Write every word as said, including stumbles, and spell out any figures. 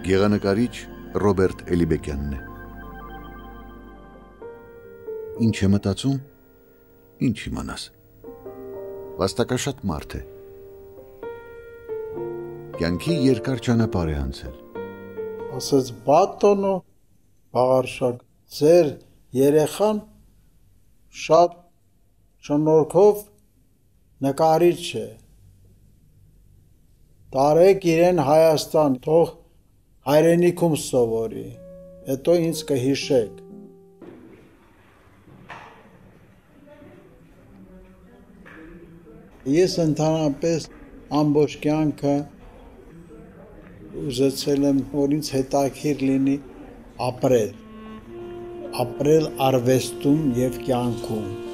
Գեղանկարիչ Ռոբերտ Էլիբեկյանն է։ Ինչ է մտածում, ինչ իմանաս։ Վաստակաշատ մարդ է։ Կյանքի երկար ճանապարհ է անցել։ Ասաց Բատոնո Բաղարշակ, ձեր երեխան շատ շնորհքով նկարիչ է։ Տարեք իրեն Հայաստան, թող հայրենիքում սովորի, հետո ինձ կհիշեք։ Ես ընդհանրապես ամբողջ կյանքը ուզեցել եմ, որ ինձ հետաքրքիր լինի ապրել, ապրել արվեստում և կյանքում։